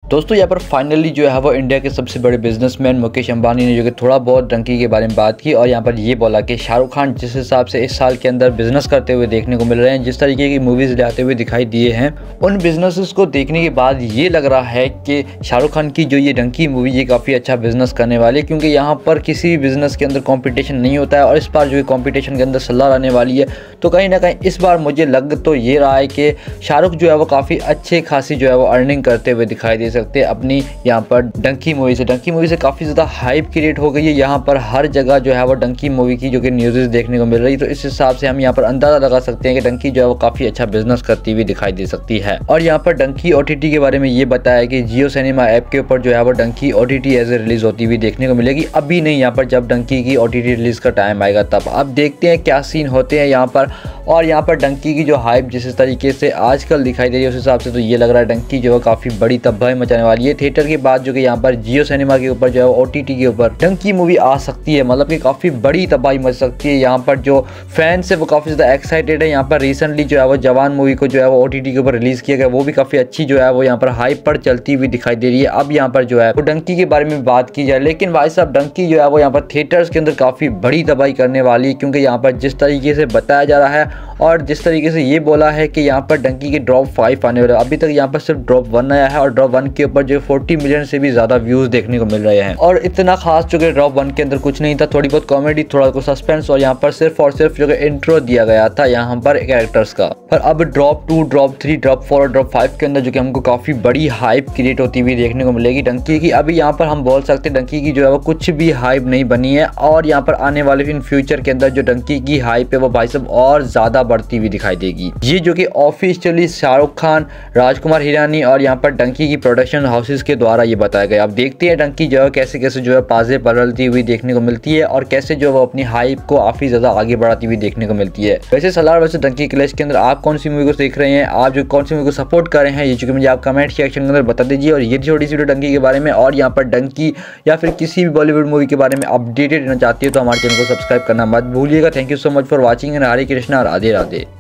दोस्तों यहाँ पर फाइनली जो है वो इंडिया के सबसे बड़े बिजनेसमैन मुकेश अंबानी ने जो कि थोड़ा बहुत डंकी के बारे में बात की और यहाँ पर ये बोला कि शाहरुख खान जिस हिसाब से इस साल के अंदर बिजनेस करते हुए देखने को मिल रहे हैं, जिस तरीके की मूवीज़ लाते हुए दिखाई दिए हैं, उन बिजनेसेस को देखने के बाद ये लग रहा है कि शाहरुख खान की जो ये डंकी मूवी ये काफ़ी अच्छा बिजनेस करने वाली है, क्योंकि यहाँ पर किसी भी बिजनेस के अंदर कॉम्पिटिशन नहीं होता है और इस बार जो है कॉम्पिटिशन के अंदर सलाह आने वाली है। तो कहीं ना कहीं इस बार मुझे लग तो ये रहा है कि शाहरुख जो है वो काफ़ी अच्छे खासी जो है वो अर्निंग करते हुए दिखाई दे सकते हैं अपनी यहाँ पर डंकी मूवी से काफ़ी ज़्यादा हाइप क्रिएट हो गई है। यहाँ पर हर जगह जो है वो डंकी मूवी की जो कि न्यूज़ देखने को मिल रही है, तो इस हिसाब से हम यहाँ पर अंदाज़ा लगा सकते हैं कि डंकी जो है वो काफ़ी अच्छा बिजनेस करती हुई दिखाई दे सकती है। और यहाँ पर डंकी OTT के बारे में ये बताया कि जियो सिनेमा ऐप के ऊपर जो है वो Dunki OTT as a release होती हुई देखने को मिलेगी। अभी नहीं, यहाँ पर जब डंकी की OTT रिलीज़ का टाइम आएगा तब। अब देखते हैं क्या सीन होते हैं यहाँ पर। और यहाँ पर डंकी की जो हाइप जिस तरीके से आजकल दिखाई दे रही है उस हिसाब से तो ये लग रहा है डंकी जो है काफ़ी बड़ी तबाही मचाने वाली है। थिएटर के बाद जो कि यहाँ पर जियो सिनेमा के ऊपर जो है OTT के ऊपर डंकी मूवी आ सकती है, मतलब कि काफ़ी बड़ी तबाही मच सकती है। यहाँ पर जो फैंस है वो काफ़ी ज़्यादा एक्साइटेड है। यहाँ पर रिसेंटली जो है वो जवान मूवी को जो है वो OTT के ऊपर रिलीज़ किया गया, वो भी काफ़ी अच्छी जो है वो यहाँ पर हाइप पर चलती हुई दिखाई दे रही है। अब यहाँ पर जो है वो डंकी के बारे में बात की जाए, लेकिन भाई साहब डंकी जो है वो यहाँ पर थिएटर्स के अंदर काफ़ी बड़ी तबाही करने वाली है, क्योंकि यहाँ पर जिस तरीके से बताया जा रहा है और जिस तरीके से ये बोला है कि यहाँ पर डंकी के ड्रॉप 5 आने वाले, अभी तक यहाँ पर सिर्फ ड्रॉप 1 आया है और ड्रॉप 1 के ऊपर जो 40 मिलियन से भी ज़्यादा व्यूज़ देखने को मिल रहे हैं। और इतना खास जो कि ड्रॉप 1 के अंदर कुछ नहीं था, थोड़ी बहुत कॉमेडी, थोड़ा कुछ सस्पेंस और यहाँ पर सिर्फ और सिर्फ जो कि इंट्रो दिया गया था यहाँ पर कैरेक्टर्स का। पर अब ड्रॉप 2, ड्रॉप 3, ड्रॉप 4 और ड्रॉप 5 के अंदर जो कि हमको काफ़ी बड़ी हाइप क्रिएट होती हुई देखने को मिलेगी डंकी की। अभी यहाँ पर हम बोल सकते हैं डंकी की जो है वो कुछ भी हाइप नहीं बनी है और यहाँ पर आने वाले इन फ्यूचर के अंदर जो डंकी की हाइप है वो भाई साहब और ज़्यादा बढ़ती हुई दिखाई देगी। ये जो कि ऑफिशियली शाहरुख खान, राजकुमार हिरानी और यहाँ पर डंकी की प्रोडक्शन हाउसेस के द्वारा ये बताया गया। अब देखते हैं डंकी जो है कैसे कैसे जो है पाजे बदलती हुई देखने को मिलती है और कैसे जो वो अपनी हाइप को काफ़ी ज़्यादा आगे बढ़ाती हुई देखने को मिलती है। वैसे सलाह वैसे डंकी क्लैश के अंदर आप कौन सी मूवी को देख रहे हैं, आप जो कौन सी मूवी को सपोर्ट कर रहे हैं, ये चूँकि मुझे आप कमेंट सेक्शन के अंदर बता दीजिए। और ये छोटी सी वीडियो डंकी के बारे में और यहाँ पर डंकी या फिर किसी भी बॉलीवुड मूवी के बारे में अपडेटेड रहना चाहती है तो हमारे चैनल को सब्सक्राइब करना मत भूलिएगा। Thank you so much for watching and Hare Krishna और राधे राधे।